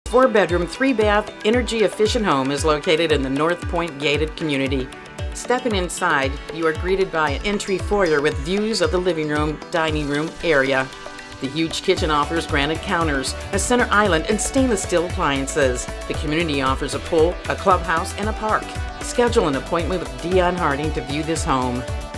4-bedroom, 3-bath, energy-efficient home is located in the North Point gated community. Stepping inside, you are greeted by an entry foyer with views of the living room, dining room area. The huge kitchen offers granite counters, a center island, and stainless steel appliances. The community offers a pool, a clubhouse, and a park. Schedule an appointment with Dion Harding to view this home.